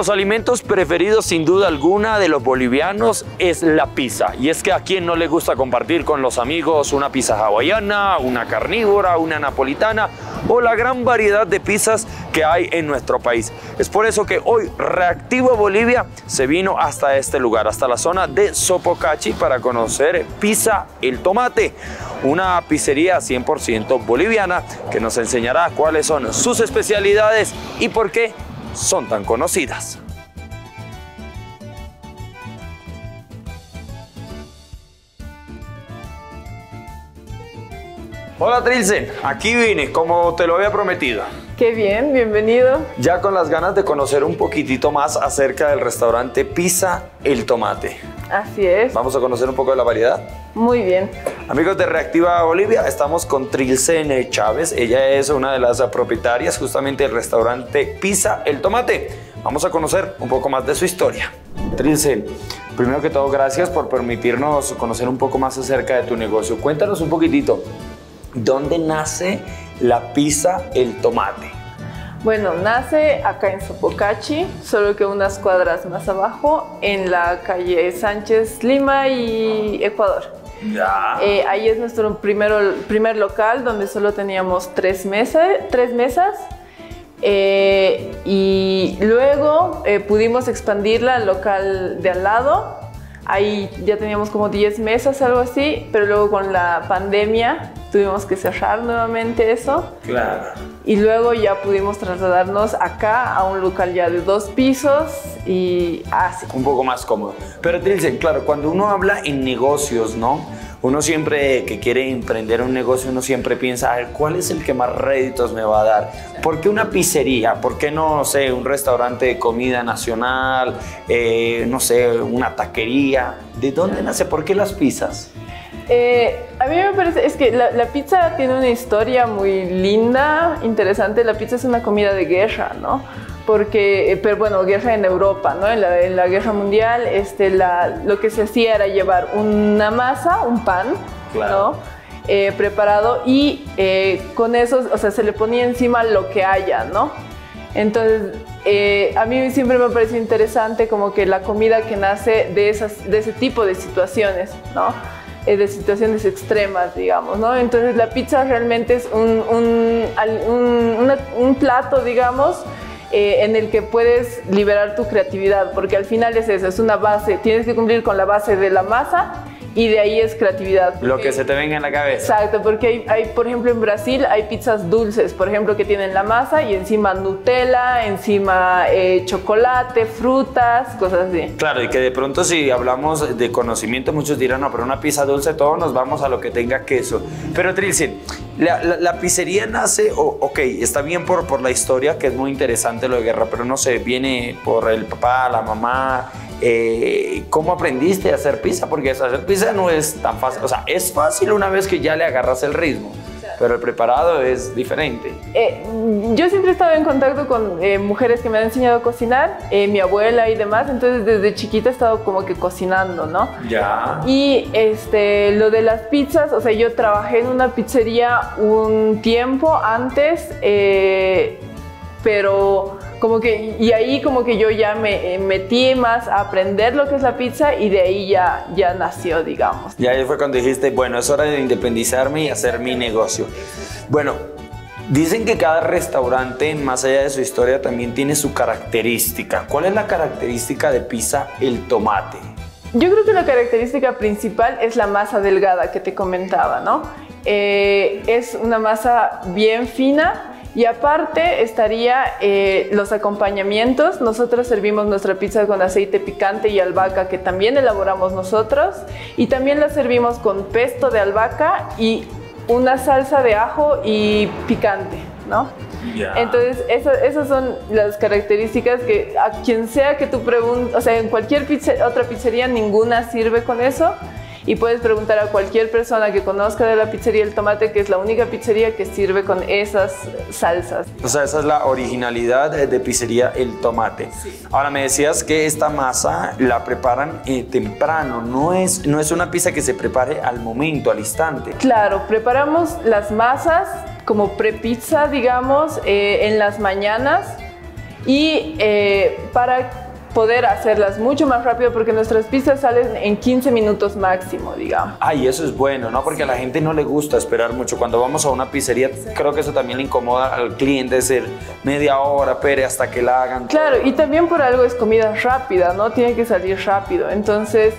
los alimentos preferidos sin duda alguna de los bolivianos es la pizza. Y es que a quien no le gusta compartir con los amigos una pizza hawaiana, una carnívora, una napolitana o la gran variedad de pizzas que hay en nuestro país. Es por eso que hoy Reactivo Bolivia se vino hasta este lugar, hasta la zona de Sopocachi, para conocer Pizza El Tomate, una pizzería 100% boliviana que nos enseñará cuáles son sus especialidades y por qué son tan conocidas. Hola Trilce, aquí vine como te lo había prometido. Qué bien, bienvenido. Ya con las ganas de conocer un poquitito más acerca del restaurante Pizza El Tomate. Así es. Vamos a conocer un poco de la variedad. Muy bien. Amigos de Reactiva Bolivia, estamos con Trilce Chávez. Ella es una de las propietarias justamente del restaurante Pizza El Tomate. Vamos a conocer un poco más de su historia. Trilce, primero que todo, gracias por permitirnos conocer un poco más acerca de tu negocio. Cuéntanos un poquitito, ¿dónde nace la Pizza El Tomate? Bueno, nace acá en Sopocachi, solo que unas cuadras más abajo, en la calle Sánchez Lima y Ecuador. Ya. Ahí es nuestro primer local, donde solo teníamos tres mesas. Y luego pudimos expandirla al local de al lado. Ahí ya teníamos como 10 mesas, algo así, pero luego con la pandemia tuvimos que cerrar nuevamente eso. Claro. Y luego ya pudimos trasladarnos acá a un local ya de 2 pisos y así. Un poco más cómodo. Pero Trilce, claro, cuando uno habla en negocios, ¿no? Uno siempre que quiere emprender un negocio, uno siempre piensa, a ver, ¿cuál es el que más réditos me va a dar? ¿Por qué una pizzería? ¿Por qué no sé, un restaurante de comida nacional? No sé, una taquería. ¿De dónde nace? ¿Por qué las pizzas? A mí me parece, es que la pizza tiene una historia muy linda, interesante. La pizza es una comida de guerra, ¿no? Porque, pero bueno, guerra en Europa, ¿no? En la guerra mundial, lo que se hacía era llevar una masa, un pan, claro, ¿no? Preparado y con eso, o sea, se le ponía encima lo que haya, ¿no? Entonces, a mí siempre me parece interesante como que la comida que nace de ese tipo de situaciones, ¿no? De situaciones extremas, digamos, ¿no? Entonces la pizza realmente es un plato, digamos, en el que puedes liberar tu creatividad, porque al final es eso, es una base, tienes que cumplir con la base de la masa y de ahí es creatividad. Lo que se te venga en la cabeza. Exacto, porque hay, por ejemplo, en Brasil hay pizzas dulces, por ejemplo, que tienen la masa y encima Nutella, encima chocolate, frutas, cosas así. Claro, y que de pronto si hablamos de conocimiento, muchos dirán, no, pero una pizza dulce, todos nos vamos a lo que tenga queso. Pero Trilce, la pizzería nace, ok, está bien por la historia, que es muy interesante lo de guerra, pero no sé, viene por el papá, la mamá. ¿Cómo aprendiste a hacer pizza? Porque hacer pizza no es tan fácil, o sea, es fácil una vez que ya le agarras el ritmo, pero el preparado es diferente. Yo siempre he estado en contacto con mujeres que me han enseñado a cocinar, mi abuela y demás, entonces desde chiquita he estado como que cocinando, ¿no? Ya. Y lo de las pizzas, o sea, yo trabajé en una pizzería un tiempo antes, pero como que, y ahí como que yo ya me metí más a aprender lo que es la pizza y de ahí ya nació, digamos. Y ahí fue cuando dijiste, bueno, es hora de independizarme y hacer mi negocio. Bueno, dicen que cada restaurante, más allá de su historia, también tiene su característica. ¿Cuál es la característica de Pizza El Tomate? Yo creo que la característica principal es la masa delgada que te comentaba, ¿no? Es una masa bien fina. Y aparte estaría los acompañamientos. Nosotros servimos nuestra pizza con aceite picante y albahaca, que también elaboramos nosotros. Y también la servimos con pesto de albahaca y una salsa de ajo y picante, ¿no? Yeah. Entonces, esas son las características que a quien sea que tú preguntes, o sea, en cualquier otra pizzería ninguna sirve con eso. Y puedes preguntar a cualquier persona que conozca de la pizzería El Tomate, que es la única pizzería que sirve con esas salsas. O sea, esa es la originalidad de Pizzería El Tomate. Sí. Ahora, me decías que esta masa la preparan temprano, no es una pizza que se prepare al momento, al instante. Claro, preparamos las masas como pre-pizza, digamos, en las mañanas. y para poder hacerlas mucho más rápido, porque nuestras pizzas salen en 15 minutos máximo, digamos. Ay, eso es bueno, ¿no? Porque a la gente no le gusta esperar mucho. Cuando vamos a una pizzería, creo que eso también le incomoda al cliente, decir media hora, pere, hasta que la hagan. Claro, y también por algo es comida rápida, ¿no? Tiene que salir rápido. Entonces,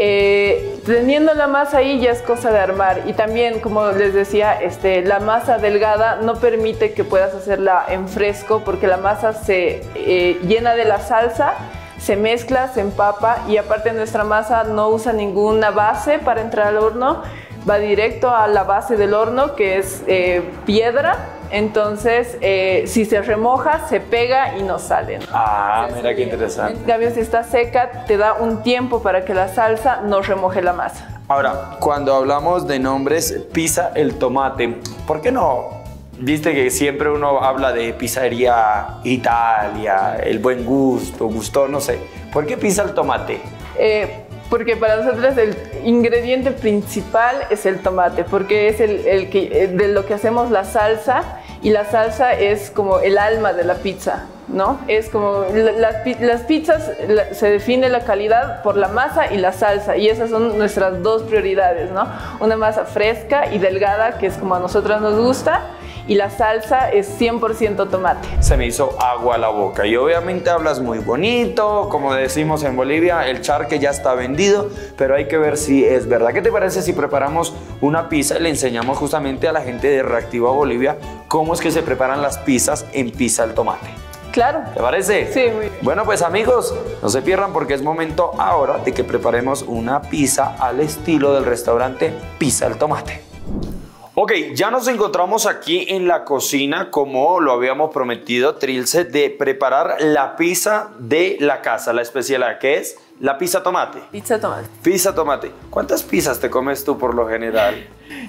teniendo la masa ahí ya es cosa de armar. Y también, como les decía, la masa delgada no permite que puedas hacerla en fresco, porque la masa se llena de la salsa, se mezcla, se empapa, y aparte nuestra masa no usa ninguna base para entrar al horno, va directo a la base del horno, que es piedra. Entonces, si se remoja, se pega y no sale, ¿no? Ah, mira qué interesante. En cambio, si está seca, te da un tiempo para que la salsa no remoje la masa. Ahora, cuando hablamos de nombres, pizza el tomate, ¿por qué no? Viste que siempre uno habla de pizzería Italia, el buen gusto, gusto, no sé. ¿Por qué pizza el tomate? Porque para nosotros el ingrediente principal es el tomate, porque es de lo que hacemos la salsa, y la salsa es como el alma de la pizza, ¿no? Es como las pizzas se define la calidad por la masa y la salsa, y esas son nuestras dos prioridades, ¿no? Una masa fresca y delgada, que es como a nosotras nos gusta, y la salsa es 100% tomate. Se me hizo agua a la boca. Y obviamente hablas muy bonito, como decimos en Bolivia, el charque ya está vendido, pero hay que ver si es verdad. ¿Qué te parece si preparamos una pizza y le enseñamos justamente a la gente de Reactiva Bolivia cómo es que se preparan las pizzas en Pizza el Tomate? Claro. ¿Te parece? Sí, muy bien. Bueno, pues amigos, no se pierdan porque es momento ahora de que preparemos una pizza al estilo del restaurante Pizza el Tomate. Ok, ya nos encontramos aquí en la cocina, como lo habíamos prometido, Trilce, de preparar la pizza de la casa, la especialidad, que es la pizza tomate. Pizza tomate. Pizza tomate. ¿Cuántas pizzas te comes tú por lo general?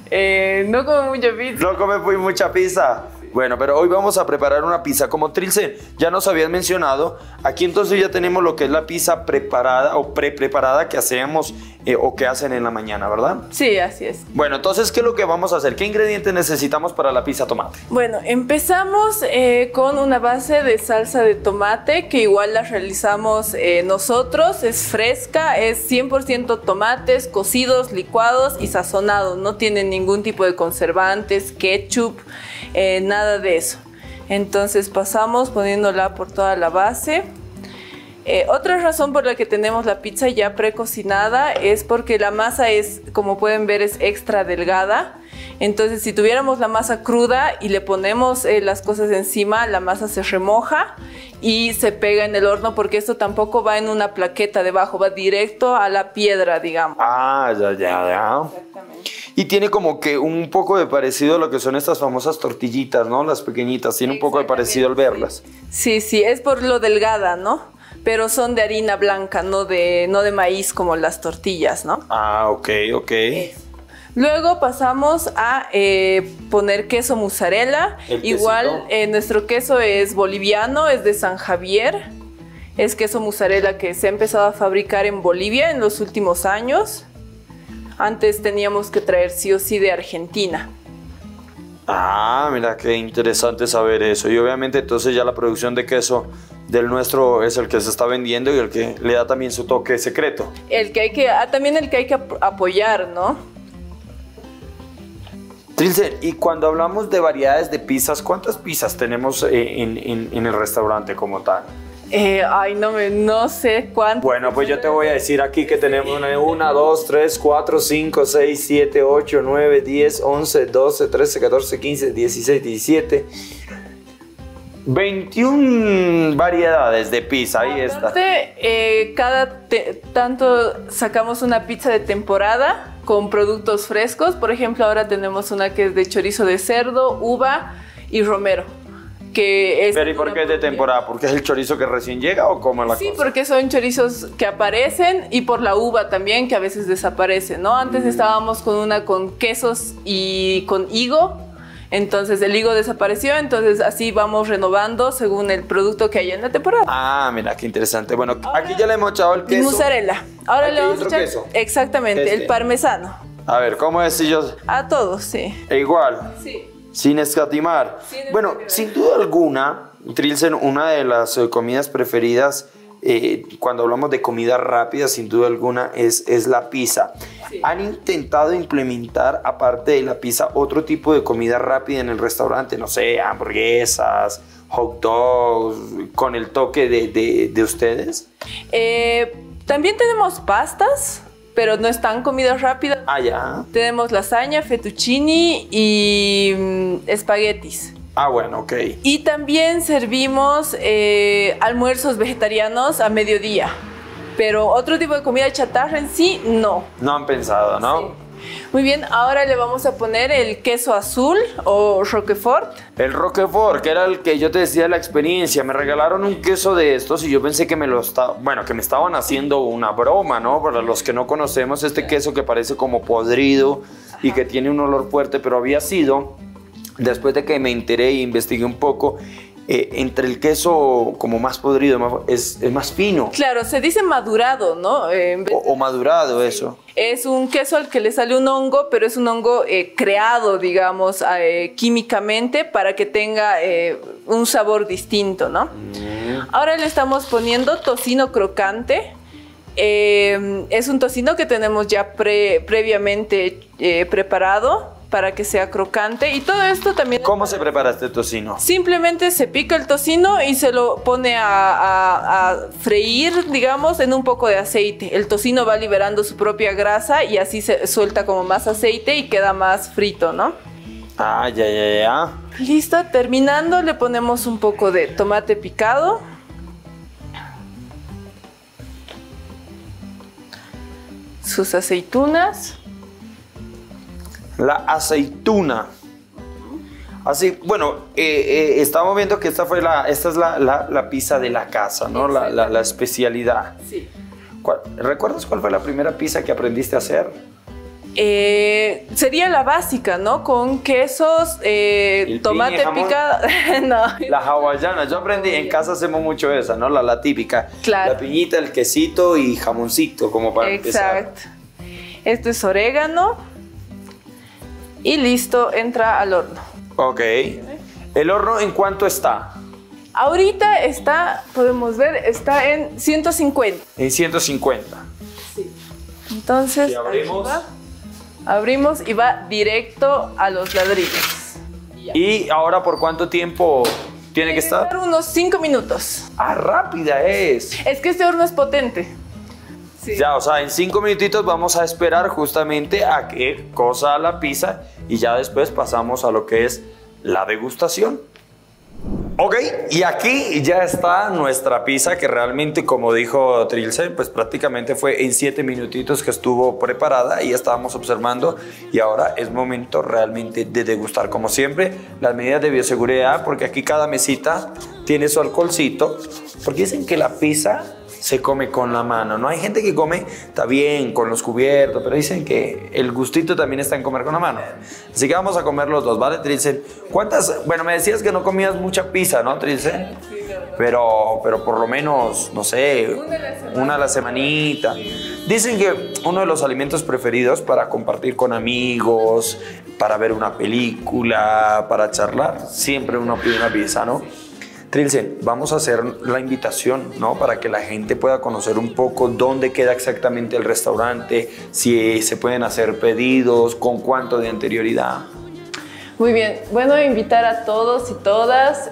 No como mucha pizza. ¿No comes muy mucha pizza? Bueno, pero hoy vamos a preparar una pizza. Como Trilce ya nos habían mencionado, aquí entonces ya tenemos lo que es la pizza preparada o pre-preparada que hacemos o que hacen en la mañana, ¿verdad? Sí, así es. Bueno, entonces, ¿qué es lo que vamos a hacer? ¿Qué ingredientes necesitamos para la pizza tomate? Bueno, empezamos con una base de salsa de tomate, que igual la realizamos nosotros. Es fresca, es 100% tomates, cocidos, licuados y sazonados. No tienen ningún tipo de conservantes, ketchup, nada de eso. Entonces pasamos poniéndola por toda la base. Otra razón por la que tenemos la pizza ya precocinada es porque la masa es, como pueden ver, es extra delgada. Entonces, si tuviéramos la masa cruda y le ponemos las cosas encima, la masa se remoja y se pega en el horno, porque esto tampoco va en una plaqueta debajo, va directo a la piedra, digamos. Ah, ya. Exactamente. Y tiene como que un poco de parecido a lo que son estas famosas tortillitas, ¿no? Las pequeñitas, tiene un poco de parecido al verlas. Sí, es por lo delgada, ¿no? Pero son de harina blanca, no de maíz como las tortillas, ¿no? Ah, ok. Luego pasamos a poner queso mozzarella. Igual nuestro queso es boliviano, es de San Javier. Es queso mozzarella que se ha empezado a fabricar en Bolivia en los últimos años. Antes teníamos que traer sí o sí de Argentina. Ah, mira, qué interesante saber eso. Y obviamente entonces ya la producción de queso del nuestro es el que se está vendiendo y el que le da también su toque secreto. También el que hay que apoyar, ¿no? Trilce, y cuando hablamos de variedades de pizzas, ¿cuántas pizzas tenemos en el restaurante como tal? No sé cuántas. Bueno, pues yo te voy a decir aquí que tenemos 1, 2, 3, 4, 5, 6, 7, 8, 9, 10, 11, 12, 13, 14, 15, 16, 17... 21 variedades de pizza, ahí está. Tanto sacamos una pizza de temporada con productos frescos. Por ejemplo, ahora tenemos una que es de chorizo de cerdo, uva y romero. Pero ¿y por qué es de temporada? ¿Porque es el chorizo que recién llega o cómo es la cosa? Sí, porque son chorizos que aparecen, y por la uva también, que a veces desaparece, ¿no? Antes estábamos con una con quesos y con higo. Entonces el higo desapareció, entonces así vamos renovando según el producto que haya en la temporada. Ah, mira, qué interesante. Bueno, aquí ya le hemos echado el queso. Mozzarella. Ahora le vamos a echar queso. Exactamente, el parmesano. A ver, ¿cómo es si yo...? A todos, sí. E igual. Sí. Sin escatimar. Bueno, sin duda alguna, Trilsen, una de las comidas preferidas cuando hablamos de comida rápida, sin duda alguna, es la pizza. Sí. ¿Han intentado implementar, aparte de la pizza, otro tipo de comida rápida en el restaurante? No sé, hamburguesas, hot dogs, con el toque de ustedes. También tenemos pastas, pero no están comidas rápidas. Ah, ya. Tenemos lasaña, fettuccini y espaguetis. Ah, bueno, ok. Y también servimos almuerzos vegetarianos a mediodía. Pero otro tipo de comida chatarra en sí, no. No han pensado, ¿no? Sí. Muy bien, ahora le vamos a poner el queso azul o Roquefort. El Roquefort, que era el que yo te decía la experiencia. Me regalaron un queso de estos y yo pensé que que me estaban haciendo una broma, ¿no? Para los que no conocemos, este queso que parece como podrido y que tiene un olor fuerte, pero había sido, después de que me enteré e investigué un poco, entre el queso como más podrido, es más fino. Claro, se dice madurado, ¿no? O madurado, sí. Eso. Es un queso al que le sale un hongo, pero es un hongo creado, digamos, químicamente para que tenga un sabor distinto, ¿no? Ahora le estamos poniendo tocino crocante. Es un tocino que tenemos ya previamente preparado para que sea crocante, y todo esto también... ¿Cómo se prepara este tocino? Simplemente se pica el tocino y se lo pone a freír, digamos, en un poco de aceite. El tocino va liberando su propia grasa y así se suelta como más aceite y queda más frito, ¿no? Ah, ya. Listo, terminando le ponemos un poco de tomate picado. Sus aceitunas. La aceituna. Así, bueno, estamos viendo que esta es la pizza de la casa, ¿no? La especialidad. Sí. ¿Recuerdas cuál fue la primera pizza que aprendiste a hacer? Sería la básica, ¿no? Con quesos, tomate picado. No. La hawaiana. Yo aprendí, en casa hacemos mucho esa, ¿no? La típica. Claro. La piñita, el quesito y jamoncito, como para empezar. Exacto. Esto es orégano. Y listo, entra al horno. Ok. ¿El horno en cuánto está? Ahorita está, podemos ver, está en 150. En 150. Sí. Entonces, y abrimos y va directo a los ladrillos. ¿Y ahora por cuánto tiempo tiene que estar? Unos 5 minutos. Ah, rápida es. Es que este horno es potente. Sí. Ya, o sea, en 5 minutitos vamos a esperar justamente a que cosa la pizza y ya después pasamos a lo que es la degustación. Ok, y aquí ya está nuestra pizza, que realmente, como dijo Trilsen, pues prácticamente fue en 7 minutitos que estuvo preparada y ya estábamos observando, y ahora es momento realmente de degustar. Como siempre, las medidas de bioseguridad, porque aquí cada mesita tiene su alcoholcito, porque dicen que la pizza se come con la mano, ¿no? Hay gente que come, está bien, con los cubiertos, pero dicen que el gustito también está en comer con la mano. Así que vamos a comer los dos, ¿vale, Trilsen? ¿Cuántas? Bueno, me decías que no comías mucha pizza, ¿no, Trilsen? Sí, claro. Pero por lo menos, no sé, una a la semanita. Dicen que uno de los alimentos preferidos para compartir con amigos, para ver una película, para charlar, siempre uno pide una pizza, ¿no? Trilsen, vamos a hacer la invitación, ¿no? Para que la gente pueda conocer un poco dónde queda exactamente el restaurante, si se pueden hacer pedidos, con cuánto de anterioridad. Muy bien, bueno, invitar a todos y todas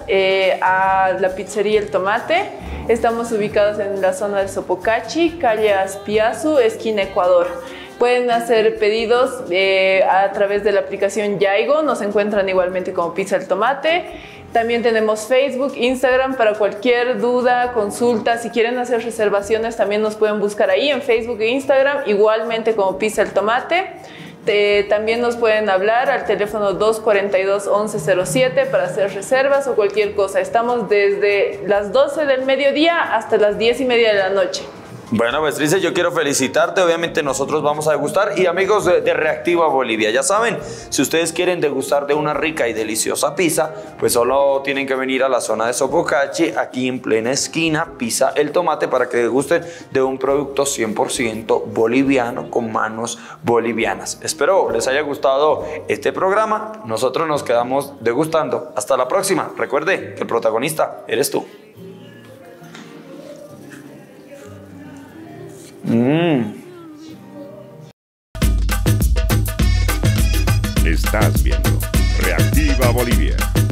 a la pizzería El Tomate. Estamos ubicados en la zona de Sopocachi, calle Aspiazu, esquina Ecuador. Pueden hacer pedidos a través de la aplicación Yaigo, nos encuentran igualmente como Pizza El Tomate. También tenemos Facebook, Instagram para cualquier duda, consulta. Si quieren hacer reservaciones también nos pueden buscar ahí en Facebook e Instagram, igualmente como Pizza El Tomate. También nos pueden hablar al teléfono 242-1107 para hacer reservas o cualquier cosa. Estamos desde las 12 del mediodía hasta las 10:30 de la noche. Bueno, Beatriz, yo quiero felicitarte. Obviamente nosotros vamos a degustar. Y amigos de Reactiva Bolivia, ya saben, si ustedes quieren degustar de una rica y deliciosa pizza, pues solo tienen que venir a la zona de Sopocachi, aquí en plena esquina, Pizza El Tomate, para que degusten de un producto 100% boliviano, con manos bolivianas. Espero les haya gustado este programa. Nosotros nos quedamos degustando. Hasta la próxima. Recuerde que el protagonista eres tú. Estás viendo Reactiva Bolivia.